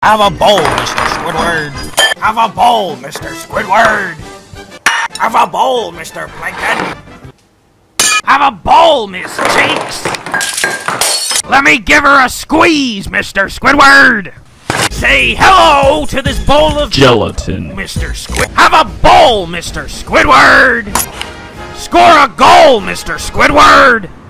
Have a bowl, Mr. Squidward. Have a bowl, Mr. Squidward. Have a bowl, Mr. Plankton. Have a bowl, Miss Cheeks. Let me give her a squeeze, Mr. Squidward. Say hello to this bowl of gelatin, Mr. Squid. Have a bowl, Mr. Squidward. Score a goal, Mr. Squidward.